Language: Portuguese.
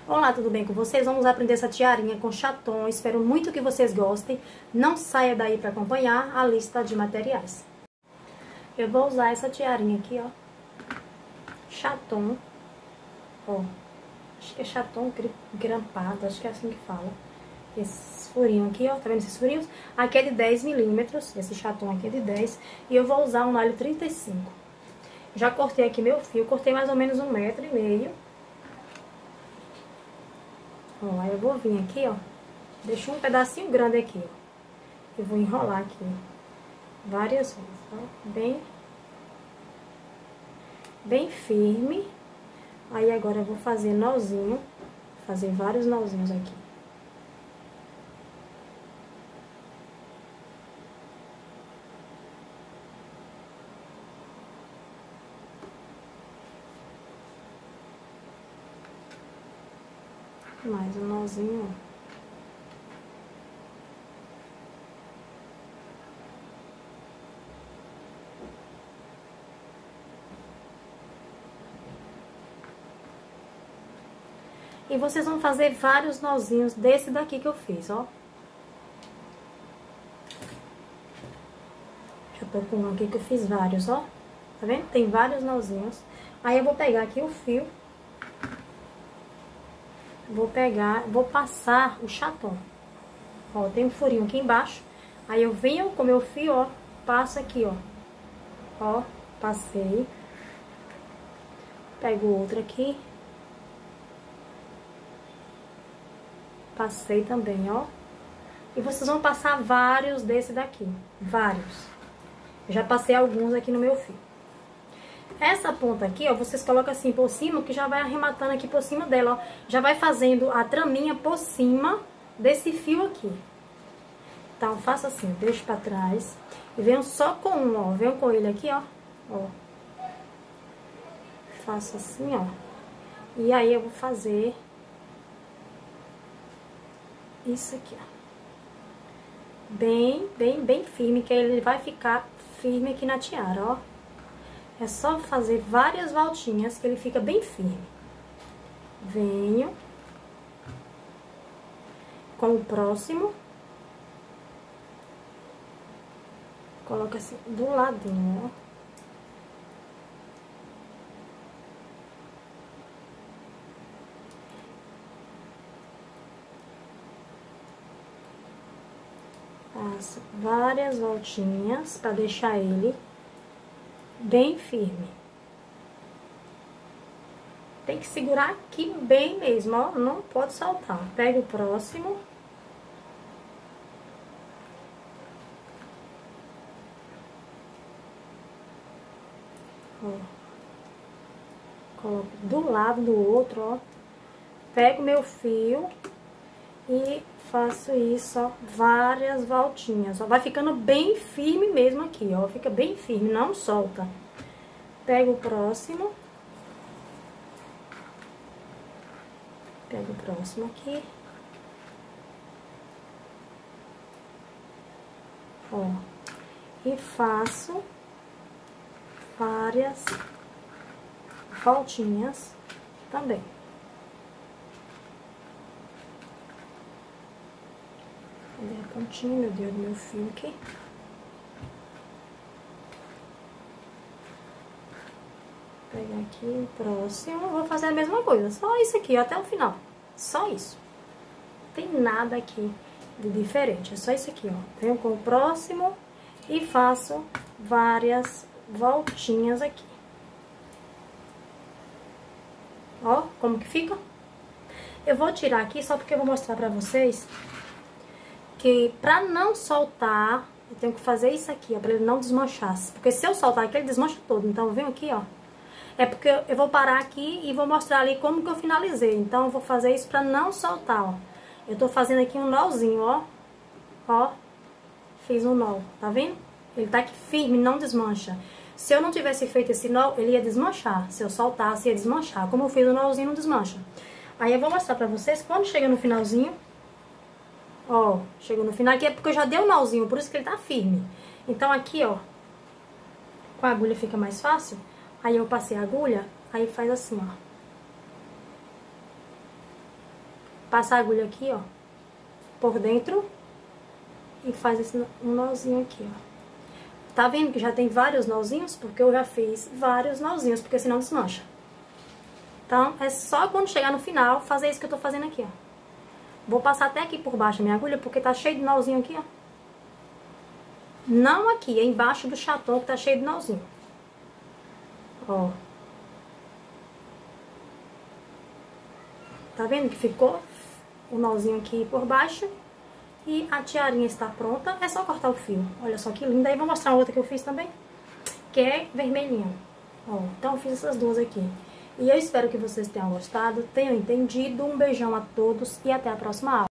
Olá, tudo bem com vocês? Vamos aprender essa tiarinha com chaton. Espero muito que vocês gostem. Não saia daí para acompanhar a lista de materiais. Eu vou usar essa tiarinha aqui, ó. Chaton. Ó. Acho que é chaton grampado, acho que é assim que fala. Esses furinhos aqui, ó. Tá vendo esses furinhos? Aqui é de 10 milímetros. Esse chaton aqui é de 10. E eu vou usar um alho 35. Já cortei aqui meu fio. Cortei mais ou menos 1,5 metro. Ó, aí eu vou vir aqui, ó, deixo um pedacinho grande aqui, ó, e vou enrolar aqui várias vezes, ó, bem firme. Aí agora eu vou fazer nozinho, fazer vários nozinhos aqui. Mais um nozinho, ó. E vocês vão fazer vários nozinhos desse daqui que eu fiz, ó. Deixa eu pôr com um aqui que eu fiz vários, ó. Tá vendo? Tem vários nozinhos. Aí eu vou pegar aqui o fio. Vou passar o chaton. Ó, tem um furinho aqui embaixo. Aí eu venho com o meu fio, ó, passo aqui, ó. Ó, passei. Pego outro aqui. Passei também, ó. E vocês vão passar vários desse daqui. Vários. Eu já passei alguns aqui no meu fio. Essa ponta aqui, ó, vocês colocam assim por cima, que já vai arrematando aqui por cima dela, ó. Já vai fazendo a traminha por cima desse fio aqui. Então, faço assim, deixo pra trás. E venho só com um, ó. Venho com ele aqui, ó. Ó. Faço assim, ó. E aí, eu vou fazer isso aqui, ó. Bem firme, que ele vai ficar firme aqui na tiara, ó. É só fazer várias voltinhas que ele fica bem firme. Venho com o próximo. Coloca assim do ladinho, ó. Passo várias voltinhas pra deixar ele bem firme. Tem que segurar aqui bem mesmo, ó. Não pode soltar. Pega o próximo. Ó. Coloco do lado do outro, ó. Pego meu fio e faço isso, ó, várias voltinhas, ó. Vai ficando bem firme mesmo aqui, ó. Fica bem firme, não solta. Pego o próximo. Pego o próximo aqui. Ó. E faço várias voltinhas também. Cadê a pontinha, meu Deus, do meu fio aqui? Pegar aqui o próximo. Vou fazer a mesma coisa, só isso aqui, até o final. Só isso. Não tem nada aqui de diferente, é só isso aqui, ó. Venho com o próximo e faço várias voltinhas aqui. Ó, como que fica? Eu vou tirar aqui só porque eu vou mostrar pra vocês que pra não soltar, eu tenho que fazer isso aqui, ó, pra ele não desmanchar. Porque se eu soltar aqui, ele desmancha todo. Então, eu venho aqui, ó. É porque eu vou parar aqui e vou mostrar ali como que eu finalizei. Então, eu vou fazer isso pra não soltar, ó. Eu tô fazendo aqui um nozinho, ó. Ó. Fiz um nó, tá vendo? Ele tá aqui firme, não desmancha. Se eu não tivesse feito esse nó, ele ia desmanchar. Se eu soltasse, ia desmanchar. Como eu fiz o nozinho, não desmancha. Aí, eu vou mostrar pra vocês quando chega no finalzinho. Ó, chegou no final aqui, é porque eu já dei o nozinho, por isso que ele tá firme. Então, aqui, ó, com a agulha fica mais fácil. Aí, eu passei a agulha, aí faz assim, ó. Passa a agulha aqui, ó, por dentro e faz esse um nozinho aqui, ó. Tá vendo que já tem vários nozinhos? Porque eu já fiz vários nozinhos, porque senão desmancha. Então, é só quando chegar no final fazer isso que eu tô fazendo aqui, ó. Vou passar até aqui por baixo a minha agulha, porque tá cheio de nozinho aqui, ó. Não aqui, é embaixo do chaton que tá cheio de nozinho. Ó. Tá vendo que ficou o nozinho aqui por baixo? E a tiarinha está pronta, é só cortar o fio. Olha só que linda. Aí vou mostrar outra que eu fiz também, que é vermelhinha. Ó, então eu fiz essas duas aqui. E eu espero que vocês tenham gostado, tenham entendido. Um beijão a todos e até a próxima aula.